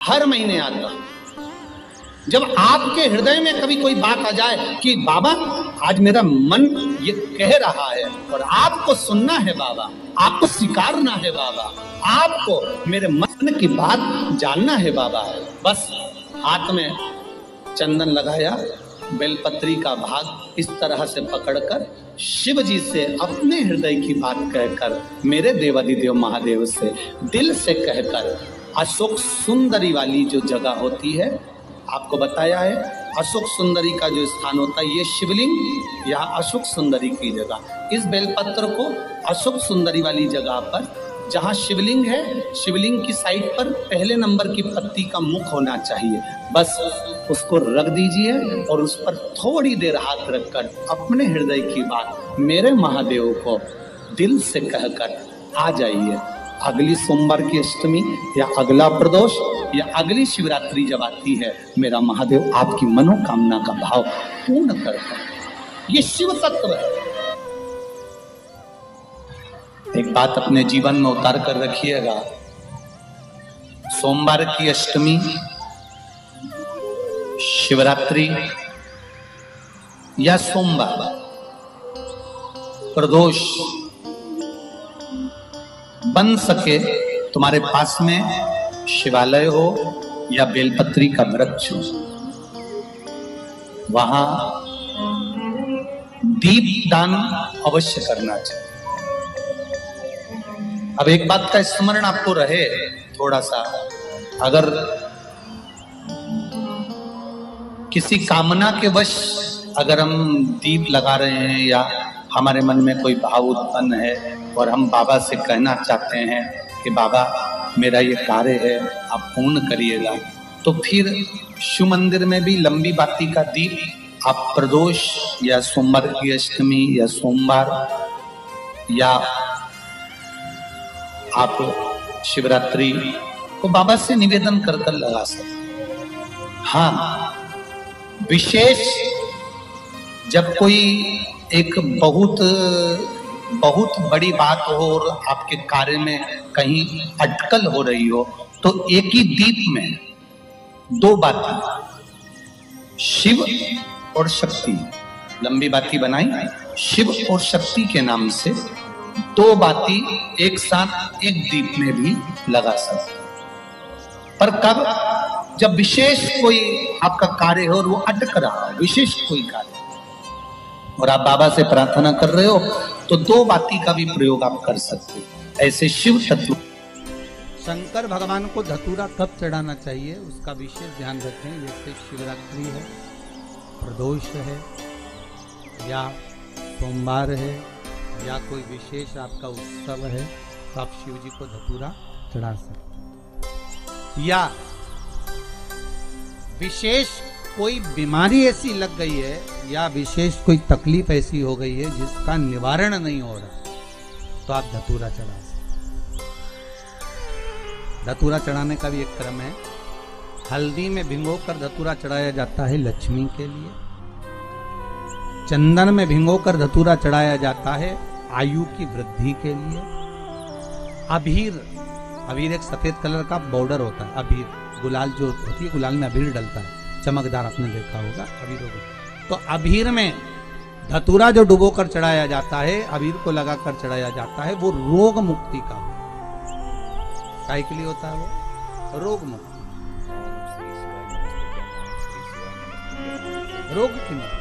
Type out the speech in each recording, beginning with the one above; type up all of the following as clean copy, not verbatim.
हर महीने आता हूं। जब आपके हृदय में कभी कोई बात आ जाए कि बाबा आज मेरा मन ये कह रहा है और आपको सुनना है बाबा, आपको स्वीकारना है बाबा, आपको मेरे मन की बात जानना है बाबा, बस हाथ में चंदन लगाया, बेलपत्री का भाग इस तरह से पकड़कर शिव जी से अपने हृदय की बात कहकर, मेरे देवाधिदेव महादेव से दिल से कहकर, अशोक सुंदरी वाली जो जगह होती है, आपको बताया है अशोक सुंदरी का जो स्थान होता है, ये शिवलिंग या अशोक सुंदरी की जगह, इस बेलपत्र को अशोक सुंदरी वाली जगह पर जहाँ शिवलिंग है, शिवलिंग की साइड पर पहले नंबर की पत्ती का मुख होना चाहिए, बस उसको रख दीजिए और उस पर थोड़ी देर हाथ रखकर अपने हृदय की बात मेरे महादेव को दिल से कहकर आ जाइए। अगली सोमवार की अष्टमी या अगला प्रदोष या अगली शिवरात्रि जब आती है, मेरा महादेव आपकी मनोकामना का भाव पूर्ण करता है। ये शिव तत्व है। एक बात अपने जीवन में उतार कर रखिएगा, सोमवार की अष्टमी, शिवरात्रि या सोमवार, प्रदोष, बन सके तुम्हारे पास में शिवालय हो या बेलपत्री का वृक्ष हो, वहां दीप दान अवश्य करना चाहिए। अब एक बात का स्मरण आपको रहे थोड़ा सा, अगर किसी कामना के वश अगर हम दीप लगा रहे हैं या हमारे मन में कोई भाव उत्पन्न है और हम बाबा से कहना चाहते हैं कि बाबा मेरा ये कार्य है आप पूर्ण करिएगा, तो फिर शिव मंदिर में भी लंबी बाती का दीप आप प्रदोष या सोमवार की अष्टमी या सोमवार या आप शिवरात्रि को बाबा से निवेदन कर कर लगा सकते। हाँ, विशेष जब कोई एक बहुत बड़ी बात हो और आपके कार्य में कहीं अटकल हो रही हो, तो एक ही दीप में दो बाती, शिव और शक्ति, लंबी बाती बनाई, शिव और शक्ति के नाम से दो बाती एक साथ एक दीप में भी लगा सकते। पर कब? जब विशेष कोई आपका कार्य हो और वो अटक रहा हो, विशेष कोई कार्य, और आप बाबा से प्रार्थना कर रहे हो, तो दो बाती का भी प्रयोग आप कर सकते हैं। ऐसे शिव तत्व। शंकर भगवान को धतूरा कब चढ़ाना चाहिए उसका विशेष ध्यान रखें। जैसे शिवरात्रि है, प्रदोष है, या सोमवार है, या कोई विशेष आपका उत्सव है, तो आप शिव जी को धतूरा चढ़ा सकते हैं। या विशेष कोई बीमारी ऐसी लग गई है या विशेष कोई तकलीफ ऐसी हो गई है जिसका निवारण नहीं हो रहा, तो आप धतूरा चढ़ा सकते। धतूरा चढ़ाने का भी एक क्रम है। हल्दी में भिगोकर धतूरा चढ़ाया जाता है लक्ष्मी के लिए। चंदन में भिगोकर धतूरा चढ़ाया जाता है आयु की वृद्धि के लिए। अबीर एक सफेद कलर का बॉर्डर होता है। अबीर गुलाल जो होती है, गुलाल में अबीर डलता है, चमकदार, आपने देखा होगा अबीर। तो अबीर में धतूरा जो डुबो कर चढ़ाया जाता है, अबीर को लगाकर चढ़ाया जाता है, वो रोग मुक्ति का काय के लिए होता है, वो रोग मुक्ति, रोग की मुक्ति।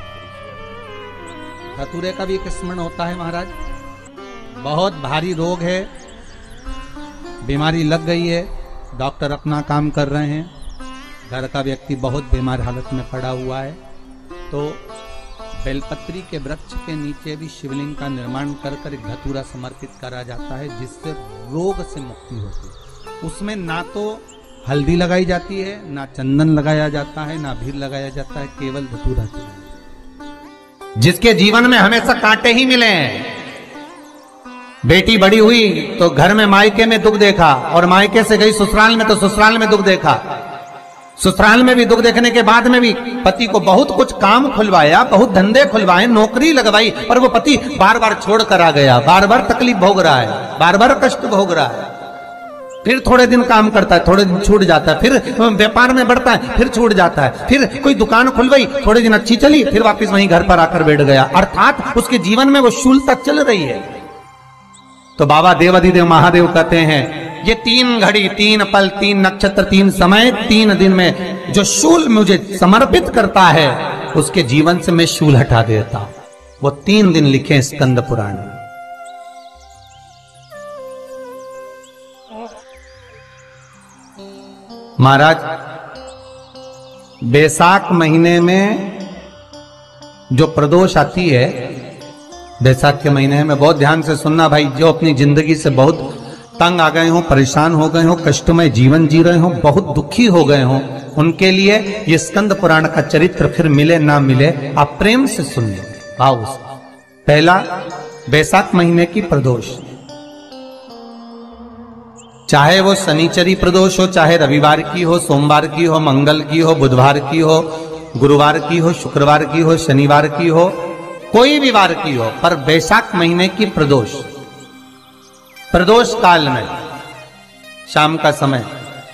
धतूरे का भी एक स्मरण होता है महाराज। बहुत भारी रोग है, बीमारी लग गई है, डॉक्टर अपना काम कर रहे हैं, घर का व्यक्ति बहुत बीमार हालत में पड़ा हुआ है, तो बेलपत्री के वृक्ष के नीचे भी शिवलिंग का निर्माण कर कर एक धतूरा समर्पित करा जाता है, जिससे रोग से मुक्ति होती है। उसमें ना तो हल्दी लगाई जाती है, ना चंदन लगाया जाता है, ना अबीर लगाया जाता है, केवल धतूरा चढ़ाया जाता है। जिसके जीवन में हमेशा कांटे ही मिले हैं, बेटी बड़ी हुई तो घर में मायके में दुख देखा, और मायके से गई ससुराल में तो ससुराल में दुख देखा, ससुराल में भी दुख देखने के बाद में भी पति को बहुत कुछ काम खुलवाया, बहुत धंधे खुलवाए, नौकरी लगवाई, पर वो पति बार बार छोड़ कर आ गया, बार बार तकलीफ भोग रहा है, बार बार कष्ट भोग रहा है। फिर थोड़े दिन काम करता है, थोड़े दिन छूट जाता है, फिर व्यापार में बढ़ता है, फिर छूट जाता है, फिर कोई दुकान खुलवाई, थोड़े दिन अच्छी चली, फिर वापस वहीं घर पर आकर बैठ गया। अर्थात उसके जीवन में वो शूलता चल रही है। तो बाबा देवाधिदेव महादेव कहते हैं, ये 3 घड़ी, 3 पल, 3 नक्षत्र, 3 समय, 3 दिन में जो शूल मुझे समर्पित करता है, उसके जीवन से मैं शूल हटा देता हूं। वो 3 दिन लिखे स्कंद पुराण में। महाराज, बैसाख महीने में जो प्रदोष आती है, बैसाख के महीने में बहुत ध्यान से सुनना भाई, जो अपनी जिंदगी से बहुत तंग आ गए हो, परेशान हो गए हो, कष्टमय जीवन जी रहे हो, बहुत दुखी हो गए हो, उनके लिए ये स्कंद पुराण का चरित्र फिर मिले ना मिले, आप प्रेम से सुनिए। आओ, पहला बैसाख महीने की प्रदोष, चाहे वो शनिचरी प्रदोष हो, चाहे रविवार की हो, सोमवार की हो, मंगल की हो, बुधवार की हो, गुरुवार की हो, शुक्रवार की हो, शनिवार की हो, कोई भी वार की हो, पर बैसाख महीने की प्रदोष, प्रदोष काल में शाम का समय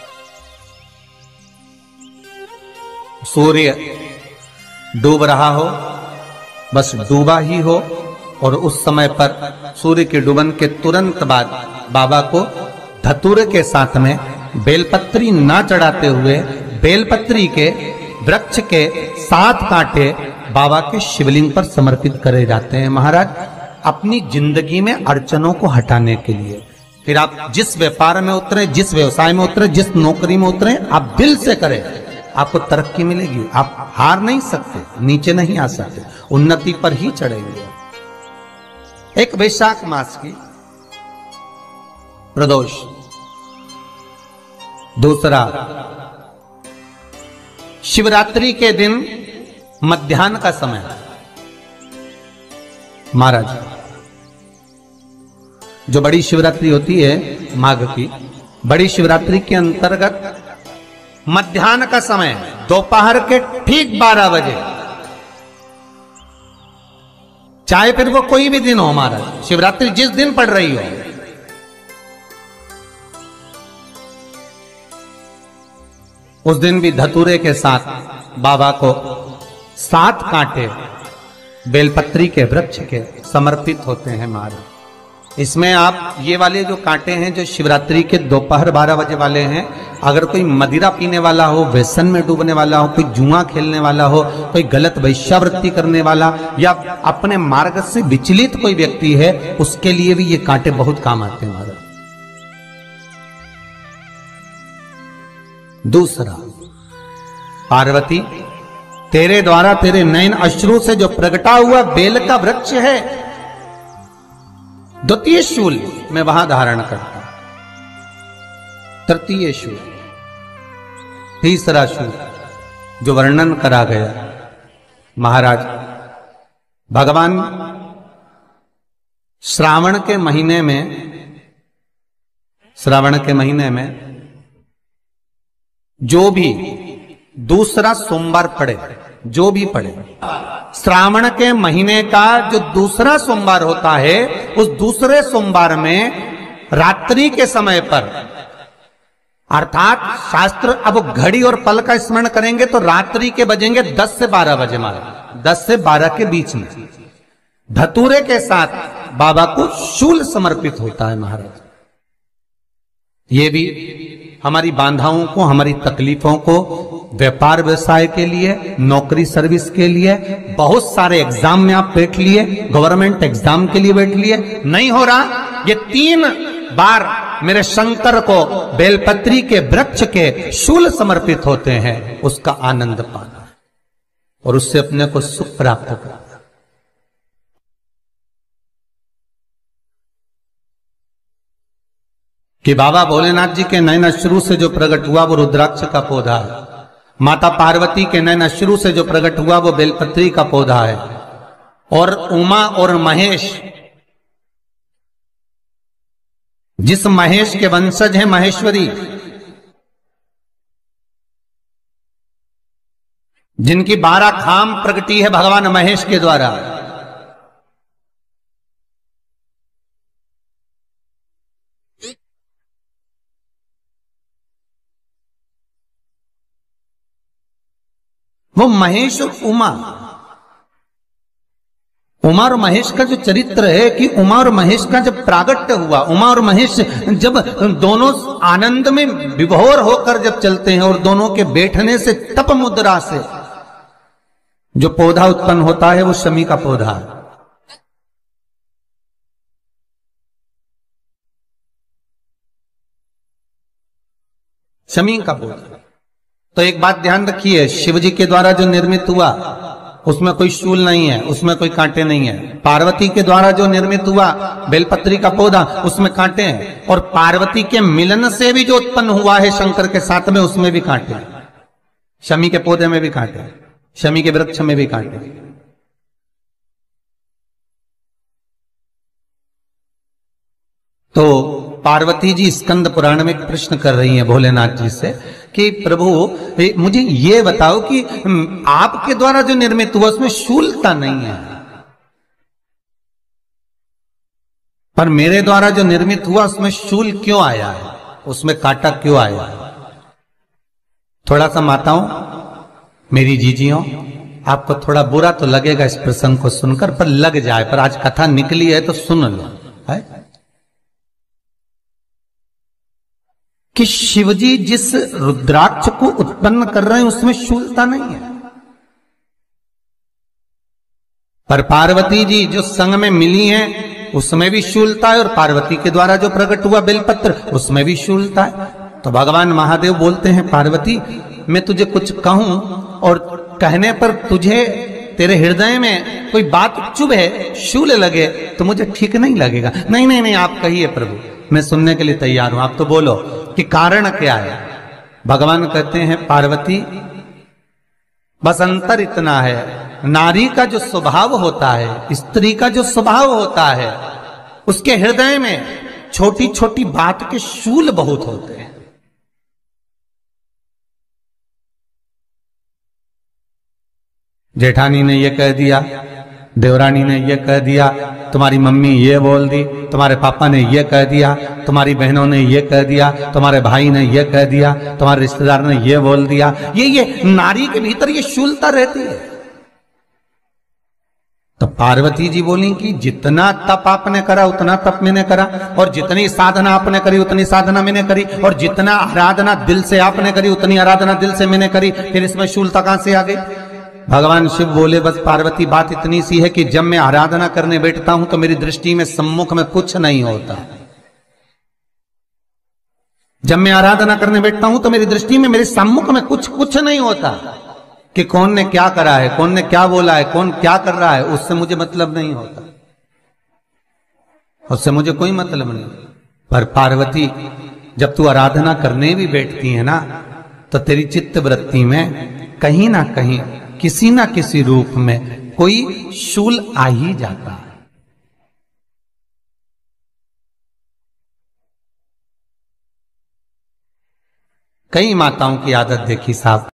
सूर्य डूब रहा हो, बस डूबा ही हो, और उस समय पर सूर्य के डूबन के तुरंत बाद बाबा को धतूरे के साथ में बेलपत्री ना चढ़ाते हुए, बेलपत्री के वृक्ष के 7 कांटे बाबा के शिवलिंग पर समर्पित करे जाते हैं महाराज, अपनी जिंदगी में अड़चनों को हटाने के लिए। फिर आप जिस व्यापार में उतरे, जिस व्यवसाय में उतरे, जिस नौकरी में उतरे, आप दिल से करें, आपको तरक्की मिलेगी। आप हार नहीं सकते, नीचे नहीं आ सकते, उन्नति पर ही चढ़ेंगे। एक वैशाख मास की प्रदोष, दूसरा शिवरात्रि के दिन मध्याह्न का समय। महाराज, जो बड़ी शिवरात्रि होती है माघ की, बड़ी शिवरात्रि के अंतर्गत मध्याह्न का समय, दोपहर के ठीक 12 बजे, चाहे फिर वो कोई भी दिन हो महाराज, शिवरात्रि जिस दिन पड़ रही हो, उस दिन भी धतूरे के साथ बाबा को 7 कांटे बेलपत्री के वृक्ष के समर्पित होते हैं महाराज। इसमें आप ये वाले जो कांटे हैं, जो शिवरात्रि के दोपहर 12 बजे वाले हैं, अगर कोई मदिरा पीने वाला हो, व्यसन में डूबने वाला हो, कोई जुआ खेलने वाला हो, कोई गलत वैश्यावृत्ति करने वाला, या अपने मार्ग से विचलित कोई व्यक्ति है, उसके लिए भी ये कांटे बहुत काम आते हैं महाराज। दूसरा, पार्वती, तेरे द्वारा तेरे नयन अश्रु से जो प्रगटा हुआ बेल का वृक्ष है, द्वितीय शूल मैं वहां धारण करता, तृतीय शूल, तीसरा शूल जो वर्णन करा गया महाराज, भगवान श्रावण के महीने में जो भी दूसरा सोमवार पड़े, जो भी पड़े, श्रावण के महीने का जो दूसरा सोमवार होता है, उस दूसरे सोमवार में रात्रि के समय पर, अर्थात शास्त्र अब घड़ी और पल का स्मरण करेंगे तो रात्रि के बजेंगे 10 से 12 बजे महाराज, 10 से 12 के बीच में धतूरे के साथ बाबा को शूल समर्पित होता है महाराज। ये भी हमारी बाधाओं को, हमारी तकलीफों को, व्यापार व्यवसाय के लिए, नौकरी सर्विस के लिए, बहुत सारे एग्जाम में आप बैठ लिए, गवर्नमेंट एग्जाम के लिए बैठ लिए, नहीं हो रहा, ये 3 बार मेरे शंकर को बेलपत्री के वृक्ष के शूल समर्पित होते हैं, उसका आनंद पाना और उससे अपने को सुख प्राप्त करना। कि बाबा भोलेनाथ जी के नयन अश्रु से जो प्रकट हुआ वो रुद्राक्ष का पौधा है, माता पार्वती के नयन अश्रु से जो प्रकट हुआ वो बेलपत्री का पौधा है, और उमा और महेश, जिस महेश के वंशज हैं महेश्वरी, जिनकी 12 खाम प्रगटी है भगवान महेश के द्वारा, वो महेश और उमा, उमा और महेश का जो चरित्र है कि उमा और महेश का जब प्रागट्य हुआ, उमा और महेश जब दोनों आनंद में विभोर होकर जब चलते हैं और दोनों के बैठने से तप मुद्रा से जो पौधा उत्पन्न होता है वो शमी का पौधा है। शमी का पौधा। तो एक बात ध्यान रखिए, शिव जी के द्वारा जो निर्मित हुआ उसमें कोई शूल नहीं है, उसमें कोई कांटे नहीं है। पार्वती के द्वारा जो निर्मित हुआ बेलपत्री का पौधा, उसमें कांटे हैं। और पार्वती के मिलन से भी जो उत्पन्न हुआ है शंकर के साथ में, उसमें भी कांटे हैं। शमी के पौधे में भी कांटे हैं, शमी के वृक्ष में भी कांटे हैं। तो पार्वती जी स्कंद पुराण में एक प्रश्न कर रही हैं भोलेनाथ जी से कि प्रभु मुझे ये बताओ कि आपके द्वारा जो निर्मित हुआ उसमें शूलता नहीं है, पर मेरे द्वारा जो निर्मित हुआ उसमें शूल क्यों आया है, उसमें कांटा क्यों आया है? थोड़ा सा माताओं, मेरी जीजियों, आपको थोड़ा बुरा तो लगेगा इस प्रसंग को सुनकर, पर लग जाए, पर आज कथा निकली है तो सुन लो है कि शिवजी जिस रुद्राक्ष को उत्पन्न कर रहे हैं उसमें शूलता नहीं है, पर पार्वती जी जो संग में मिली हैं उसमें भी शूलता है, और पार्वती के द्वारा जो प्रकट हुआ बेलपत्र उसमें भी शूलता है। तो भगवान महादेव बोलते हैं, पार्वती मैं तुझे कुछ कहूं और कहने पर तुझे तेरे हृदय में कोई बात चुभे, शूल लगे तो मुझे ठीक नहीं लगेगा। नहीं नहीं नहीं, आप कहिए प्रभु, मैं सुनने के लिए तैयार हूं, आप तो बोलो कि कारण क्या है। भगवान कहते हैं, पार्वती बस अंतर इतना है, नारी का जो स्वभाव होता है, स्त्री का जो स्वभाव होता है, उसके हृदय में छोटी छोटी बात के शूल बहुत होते हैं। जेठानी ने ये कह दिया, देवरानी ने ये कह दिया, तुम्हारी मम्मी ये बोल दी, तुम्हारे पापा ने ये कह दिया, तुम्हारी बहनों ने ये कह दिया, तुम्हारे भाई ने ये कह दिया, तुम्हारे रिश्तेदार ने ये बोल दिया। ये नारी के भीतर ये शूलता रहती है। तो पार्वती जी बोली कि जितना तप आपने करा उतना तप मैंने करा, और जितनी साधना आपने करी उतनी साधना मैंने करी, और जितना आराधना दिल से आपने करी उतनी आराधना दिल से मैंने करी, फिर इसमें शूलता कहां से आ गई? भगवान शिव बोले, बस पार्वती बात इतनी सी है कि जब मैं आराधना करने बैठता हूं तो मेरी दृष्टि में सम्मुख में कुछ नहीं होता। जब मैं आराधना करने बैठता हूं तो मेरी दृष्टि में, मेरे सम्मुख में कुछ नहीं होता कि कौन ने क्या करा है, कौन ने क्या बोला है, कौन क्या कर रहा है, उससे मुझे मतलब नहीं होता, उससे मुझे कोई मतलब नहीं। पर पार्वती जब तू आराधना करने भी बैठती है ना, तो तेरी चित्त वृत्ति में कहीं ना कहीं किसी ना किसी रूप में कोई शूल आ ही जाता है। कई माताओं की आदत देखी साहब,